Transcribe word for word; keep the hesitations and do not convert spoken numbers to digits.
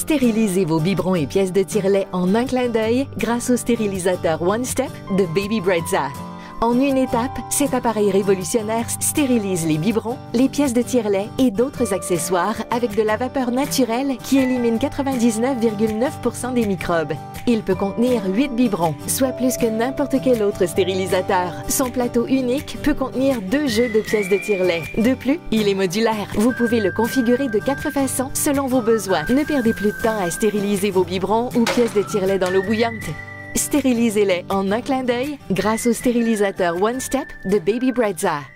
Stérilisez vos biberons et pièces de tire-lait en un clin d'œil grâce au stérilisateur One Step de Baby Brezza. En une étape, cet appareil révolutionnaire stérilise les biberons, les pièces de tire-lait et d'autres accessoires avec de la vapeur naturelle qui élimine quatre-vingt-dix-neuf virgule neuf pour cent des microbes. Il peut contenir huit biberons, soit plus que n'importe quel autre stérilisateur. Son plateau unique peut contenir deux jeux de pièces de tire-lait. De plus, il est modulaire. Vous pouvez le configurer de quatre façons selon vos besoins. Ne perdez plus de temps à stériliser vos biberons ou pièces de tire-lait dans l'eau bouillante. Stérilisez-les en un clin d'œil grâce au stérilisateur One Step de Baby Brezza.